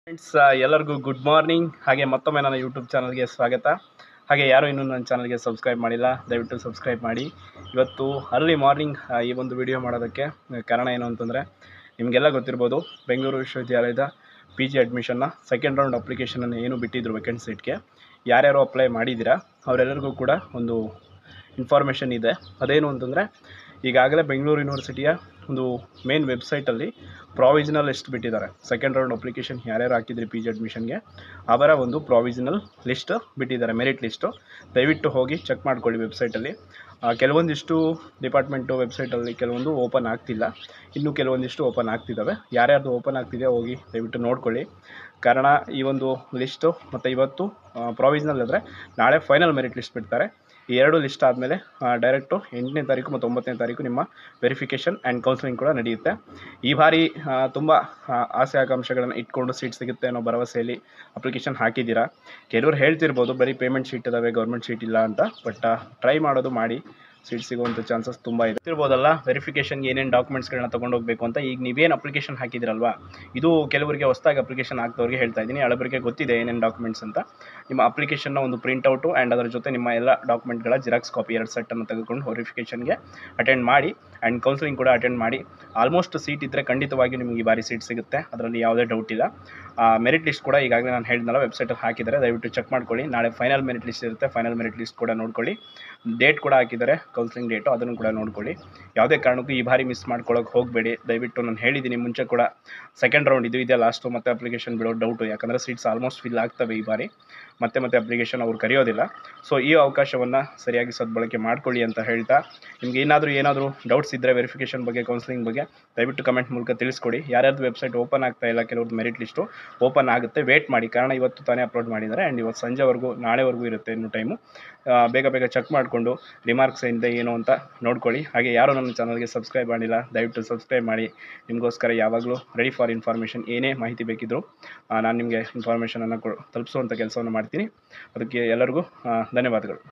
Friends ಎಲ್ಲರಿಗೂ good morning. ಹಾಗೆ ಮತ್ತೊಮ್ಮೆ ನನ್ನ ಯೂಟ್ಯೂಬ್ ಚಾನಲ್ಗೆ ಸ್ವಾಗತ. ಹಾಗೆ ಯಾರು ಇನ್ನೂ ನನ್ನ ಚಾನಲ್ಗೆ ಸಬ್ಸ್ಕ್ರೈಬ್ ಮಾಡಿಲ್ಲ, ದಯವಿಟ್ಟು ಸಬ್ಸ್ಕ್ರೈಬ್ ಮಾಡಿ. ಇವತ್ತು ಅರ್ಲಿ ಮಾರ್ನಿಂಗ್ ಈ ಒಂದು ವಿಡಿಯೋ ಮಾಡೋದಕ್ಕೆ ಕಾರಣ ಏನು ಅಂತಂದರೆ, ನಿಮಗೆಲ್ಲ ಗೊತ್ತಿರ್ಬೋದು, ಬೆಂಗಳೂರು ವಿಶ್ವವಿದ್ಯಾಲಯದ PG ಅಡ್ಮಿಷನ್ನ ಸೆಕೆಂಡ್ ರೌಂಡ್ ಅಪ್ಲಿಕೇಶನನ್ನು ಏನು ಬಿಟ್ಟಿದ್ರು ವೇಕೆಂಟ್ ಸೀಟ್ಗೆ, ಯಾರ್ಯಾರು ಅಪ್ಲೈ ಮಾಡಿದ್ದೀರಾ ಅವರೆಲ್ಲರಿಗೂ ಕೂಡ ಒಂದು ಇನ್ಫಾರ್ಮೇಷನ್ ಇದೆ. ಅದೇನು ಅಂತಂದರೆ, ಈಗಾಗಲೇ ಬೆಂಗಳೂರು ಯೂನಿವರ್ಸಿಟಿಯ ಒಂದು ಮೇನ್ ವೆಬ್ಸೈಟಲ್ಲಿ ಪ್ರಾವಿಷನಲ್ ಲಿಸ್ಟ್ ಬಿಟ್ಟಿದ್ದಾರೆ. ಸೆಕೆಂಡ್ ರೌಂಡ್ ಅಪ್ಲಿಕೇಶನ್ ಯಾರ್ಯಾರು ಹಾಕಿದ್ರಿ PG ಅಡ್ಮಿಷನ್ಗೆ ಅವರ ಒಂದು ಪ್ರಾವಿಷನಲ್ ಲಿಸ್ಟ್ ಬಿಟ್ಟಿದ್ದಾರೆ, ಮೆರಿಟ್ ಲಿಸ್ಟು. ದಯವಿಟ್ಟು ಹೋಗಿ ಚೆಕ್ ಮಾಡ್ಕೊಳ್ಳಿ ವೆಬ್ಸೈಟಲ್ಲಿ. ಕೆಲವೊಂದಿಷ್ಟು ಡಿಪಾರ್ಟ್ಮೆಂಟು ವೆಬ್ಸೈಟಲ್ಲಿ ಕೆಲವೊಂದು ಓಪನ್ ಆಗ್ತಿಲ್ಲ, ಇನ್ನು ಕೆಲವೊಂದಿಷ್ಟು ಓಪನ್ ಆಗ್ತಿದ್ದಾವೆ. ಯಾರ್ಯಾರ್ದು ಓಪನ್ ಆಗ್ತಿದೆ ಹೋಗಿ ದಯವಿಟ್ಟು ನೋಡ್ಕೊಳ್ಳಿ. ಕಾರಣ ಈ ಒಂದು ಲಿಸ್ಟು ಮತ್ತು ಇವತ್ತು ಪ್ರಾವಿಷನಲ್ ಅಂದರೆ ನಾಳೆ ಫೈನಲ್ ಮೆರಿಟ್ ಲಿಸ್ಟ್ ಬಿಡ್ತಾರೆ. ಈ ಎರಡು ಲಿಸ್ಟ್ ಆದಮೇಲೆ ಡೈರೆಕ್ಟು 8ನೇ ತಾರೀಕು ಮತ್ತು 9ನೇ ತಾರೀಕು ನಿಮ್ಮ ವೆರಿಫಿಕೇಷನ್ ಆ್ಯಂಡ್ ಕೌನ್ಸಿಲಿಂಗ್ ಕೂಡ ನಡೆಯುತ್ತೆ. ಈ ಬಾರಿ ತುಂಬ ಆಸೆ ಆಕಾಂಕ್ಷೆಗಳನ್ನು ಇಟ್ಕೊಂಡು ಸೀಟ್ ಸಿಗುತ್ತೆ ಅನ್ನೋ ಭರವಸೆಯಲ್ಲಿ ಅಪ್ಲಿಕೇಶನ್ ಹಾಕಿದ್ದೀರಾ. ಕೆಲವರು ಹೇಳ್ತಿರ್ಬೋದು ಬರೀ ಪೇಮೆಂಟ್ ಶೀಟ್ ಇದ್ದಾವೆ, ಗೌರ್ಮೆಂಟ್ ಶೀಟ್ ಇಲ್ಲ ಅಂತ. ಬಟ್ ಟ್ರೈ ಮಾಡೋದು ಮಾಡಿ, ಸೀಟ್ ಸಿಗುವಂಥ ಚಾನ್ಸಸ್ ತುಂಬ ಇದೆ. ಇರ್ಬೋದಲ್ಲ, ವೆರಿಫಿಕೇಷನ್ಗೆ ಏನೇನು ಡಾಕ್ಯುಮೆಂಟ್ಸ್ಗಳನ್ನ ತೊಗೊಂಡೋಗ್ಬೇಕು ಅಂತ. ಈಗ ನೀವೇನು ಅಪ್ಲಿಕೇಶನ್ ಹಾಕಿದ್ರಲ್ವಾ, ಇದು ಕೆಲವರಿಗೆ ಹೊಸದಾಗಿ ಅಪ್ಲಿಕೇಶನ್ ಹಾಕ್ದವ್ರಿಗೆ ಹೇಳ್ತಾ ಇದ್ದೀನಿ. ಹಳಬರಿಗೆ ಗೊತ್ತಿದೆ ಏನೇನು ಡಾಕ್ಯುಮೆಂಟ್ಸ್ ಅಂತ. ನಿಮ್ಮ ಅಪ್ಲಿಕೇಶನ್ನ ಒಂದು ಪ್ರಿಂಟ್ಔಟು ಆ್ಯಂಡ್ ಅದರ ಜೊತೆ ನಿಮ್ಮ ಎಲ್ಲ ಡಾಕ್ಯುಮೆಂಟ್ಗಳ ಜಿರಾಕ್ಸ್ ಕಾಪಿ 2 ಸೆಟ್ಟನ್ನು ತೆಗೆದುಕೊಂಡು ವೆರಿಫಿಕೇಷನ್ಗೆ ಅಟೆಂಡ್ ಮಾಡಿ ಆ್ಯಂಡ್ ಕೌನ್ಸಿಲಿಂಗ್ ಕೂಡ ಅಟೆಂಡ್ ಮಾಡಿ. ಆಲ್ಮೋಸ್ಟ್ ಸೀಟ್ ಇದ್ದರೆ ಖಂಡಿತವಾಗಿ ನಿಮಗೆ ಈ ಬಾರಿ ಸೀಟ್ ಸಿಗುತ್ತೆ, ಅದರಲ್ಲಿ ಯಾವುದೇ ಡೌಟ್ ಇಲ್ಲ. ಮೆರಿಟ್ ಲಿಸ್ಟ್ ಕೂಡ ಈಗಾಗಲೇ ನಾನು ಹೇಳಿದ್ನಲ್ಲ ವೆಬ್ಸೈಟಲ್ಲಿ ಹಾಕಿದ್ದಾರೆ, ದಯವಿಟ್ಟು ಚೆಕ್ ಮಾಡ್ಕೊಳ್ಳಿ. ನಾಳೆ ಫೈನಲ್ ಮೆರಿಟ್ ಲಿಸ್ಟ್ ಇರುತ್ತೆ, ಫೈನಲ್ ಮೆರಿಟ್ ಲಿಸ್ಟ್ ಕೂಡ ನೋಡ್ಕೊಳ್ಳಿ. ಡೇಟ್ ಕೂಡ ಹಾಕಿದ್ದಾರೆ, ಕೌನ್ಸಿಲಿಂಗ್ ಡೇಟು, ಅದನ್ನು ಕೂಡ ನೋಡ್ಕೊಳ್ಳಿ. ಯಾವುದೇ ಕಾರಣಕ್ಕೂ ಈ ಬಾರಿ ಮಿಸ್ ಮಾಡ್ಕೊಳ್ಳೋಕೆ ಹೋಗಬೇಡಿ. ದಯವಿಟ್ಟು ನಾನು ಹೇಳಿದ್ದೀನಿ ಮುಂಚೆ ಕೂಡ, ಸೆಕೆಂಡ್ ರೌಂಡ್ ಇದು ಇದೆ ಲಾಸ್ಟು, ಮತ್ತೆ ಅಪ್ಲಿಕೇಶನ್ ಬಿಡೋ ಡೌಟು. ಯಾಕಂದರೆ ಸೀಟ್ಸ್ ಆಲ್ಮೋಸ್ಟ್ ಫಿಲ್ ಆಗ್ತವೆ ಈ ಬಾರಿ, ಮತ್ತೆ ಅಪ್ಲಿಕೇಶನ್ ಅವ್ರು ಕರೆಯೋದಿಲ್ಲ. ಸೊ ಈ ಅವಕಾಶವನ್ನು ಸರಿಯಾಗಿ ಸದ್ಬಳಕೆ ಮಾಡ್ಕೊಳ್ಳಿ ಅಂತ ಹೇಳ್ತಾ, ನಿಮಗೆ ಏನಾದರೂ ಡೌಟ್ಸ್ ಇದ್ದರೆ ವೆರಿಫಿಕೇಷನ್ ಬಗ್ಗೆ, ಕೌನ್ಸಿಲಿಂಗ್ ಬಗ್ಗೆ ದಯವಿಟ್ಟು ಕಮೆಂಟ್ ಮೂಲಕ ತಿಳಿಸ್ಕೊಡಿ. ಯಾರ್ಯಾರ್ದು ವೆಬ್ಸೈಟ್ ಓಪನ್ ಆಗ್ತಾ ಇಲ್ಲ, ಕೆಲವ್ರದ್ದು ಮೆರಿಟ್ ಲಿಸ್ಟು ಓಪನ್ ಆಗುತ್ತೆ, ವೇಟ್ ಮಾಡಿ. ಕಾರಣ ಇವತ್ತು ತಾನೇ ಅಪ್ಲೋಡ್ ಮಾಡಿದ್ದಾರೆ ಆ್ಯಂಡ್ ಇವತ್ತು ಸಂಜೆವರೆಗೂ, ನಾಳೆವರೆಗೂ ಇರುತ್ತೆ ಇನ್ನು ಟೈಮು. ಬೇಗ ಚೆಕ್ ಮಾಡಿಕೊಂಡು ರಿಮಾರ್ಕ್ಸ್ ಏನಿದೆ ಏನು ಅಂತ ನೋಡ್ಕೊಳ್ಳಿ. ಹಾಗೆ ಯಾರು ನನ್ನ ಚಾನಲ್ಗೆ ಸಬ್ಸ್ಕ್ರೈಬ್ ಮಾಡಿಲ್ಲ, ದಯವಿಟ್ಟು ಸಬ್ಸ್ಕ್ರೈಬ್ ಮಾಡಿ. ನಿಮಗೋಸ್ಕರ ಯಾವಾಗಲೂ ರೆಡಿ ಫಾರ್ ಇನ್ಫಾರ್ಮೇಷನ್. ಏನೇ ಮಾಹಿತಿ ಬೇಕಿದ್ದರೂ ನಾನು ನಿಮಗೆ ಇನ್ಫಾರ್ಮೇಷನನ್ನು ತಲುಪಿಸುವಂಥ ಕೆಲಸವನ್ನು ಮಾಡ್ತೀನಿ. ಅದಕ್ಕೆ ಎಲ್ಲರಿಗೂ ಧನ್ಯವಾದಗಳು.